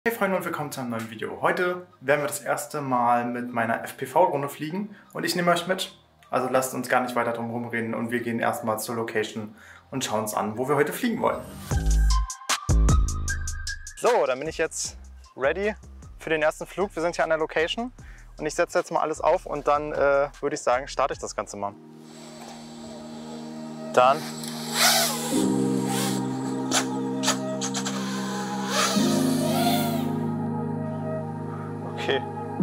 Hey Freunde und willkommen zu einem neuen Video. Heute werden wir das erste Mal mit meiner FPV-Drohne fliegen und ich nehme euch mit. Also lasst uns gar nicht weiter drum herum reden und wir gehen erstmal zur Location und schauen uns an, wo wir heute fliegen wollen. So, dann bin ich jetzt ready für den ersten Flug. Wir sind hier an der Location und ich setze jetzt mal alles auf und dann würde ich sagen, starte ich das Ganze mal. Dann okay.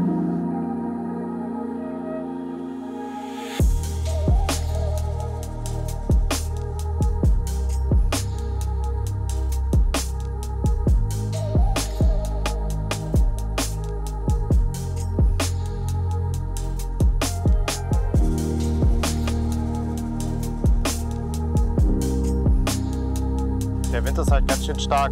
Der Wind ist halt ganz schön stark.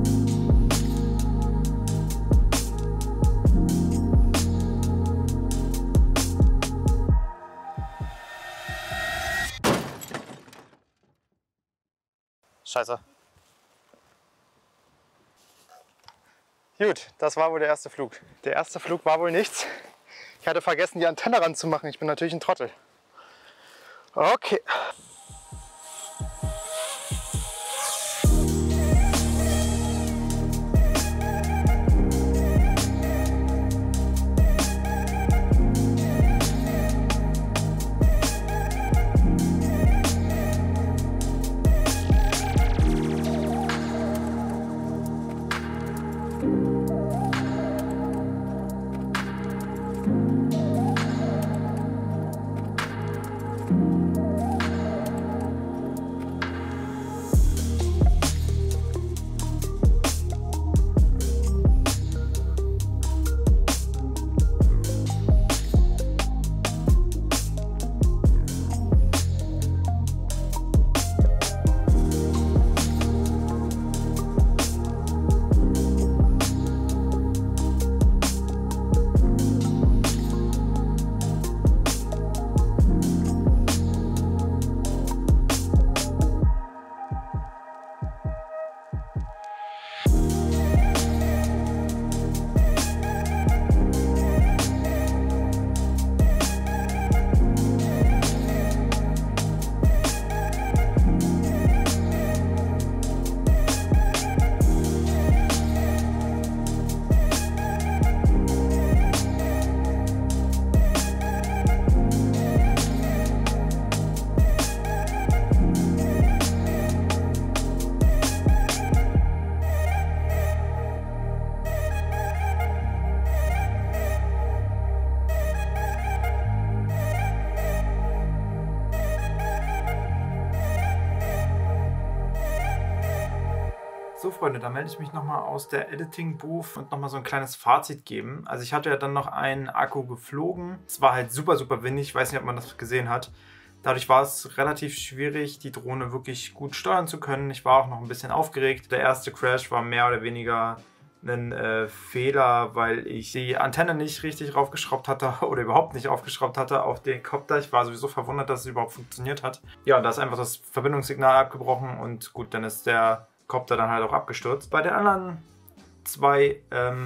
Scheiße. Gut, das war wohl der erste Flug. Der erste Flug war wohl nichts. Ich hatte vergessen, die Antenne ranzumachen. Ich bin natürlich ein Trottel. Okay. So Freunde, da melde ich mich nochmal aus der Editing Booth und nochmal so ein kleines Fazit geben. Also ich hatte ja dann noch einen Akku geflogen. Es war halt super windig, ich weiß nicht, ob man das gesehen hat. Dadurch war es relativ schwierig, die Drohne wirklich gut steuern zu können. Ich war auch noch ein bisschen aufgeregt. Der erste Crash war mehr oder weniger ein Fehler, weil ich die Antenne nicht richtig raufgeschraubt hatte oder überhaupt nicht aufgeschraubt hatte auf den Kopter. Ich war sowieso verwundert, dass es überhaupt funktioniert hat. Ja, und da ist einfach das Verbindungssignal abgebrochen und gut, dann ist der Kopter dann halt auch abgestürzt. Bei den anderen zwei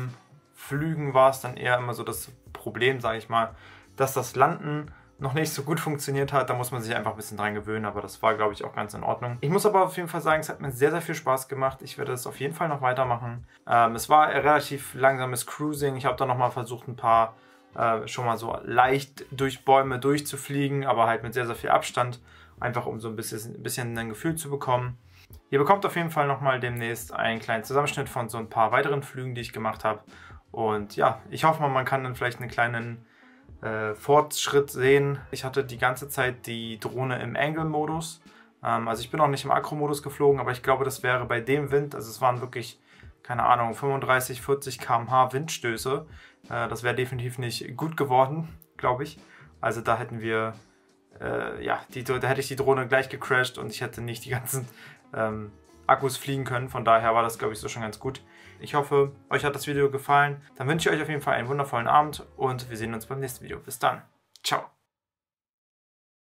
Flügen war es dann eher immer so das Problem, sage ich mal, dass das Landen noch nicht so gut funktioniert hat. Da muss man sich einfach ein bisschen dran gewöhnen, aber das war, glaube ich, auch ganz in Ordnung. Ich muss aber auf jeden Fall sagen, es hat mir sehr viel Spaß gemacht. Ich werde es auf jeden Fall noch weitermachen. Es war ein relativ langsames Cruising. Ich habe dann nochmal versucht, ein paar schon mal so leicht durch Bäume durchzufliegen, aber halt mit sehr viel Abstand, einfach um so ein bisschen ein Gefühl zu bekommen. Ihr bekommt auf jeden Fall nochmal demnächst einen kleinen Zusammenschnitt von so ein paar weiteren Flügen, die ich gemacht habe. Und ja, ich hoffe mal, man kann dann vielleicht einen kleinen Fortschritt sehen. Ich hatte die ganze Zeit die Drohne im Angle-Modus. Also ich bin auch nicht im Akro-Modus geflogen, aber ich glaube, das wäre bei dem Wind, also es waren wirklich, keine Ahnung, 35, 40 km/h Windstöße. Das wäre definitiv nicht gut geworden, glaube ich. Also da hätten wir, ja, da hätte ich die Drohne gleich gecrashed und ich hätte nicht die ganzen Akkus fliegen können. Von daher war das, glaube ich, so schon ganz gut. Ich hoffe, euch hat das Video gefallen. Dann wünsche ich euch auf jeden Fall einen wundervollen Abend und wir sehen uns beim nächsten Video. Bis dann. Ciao.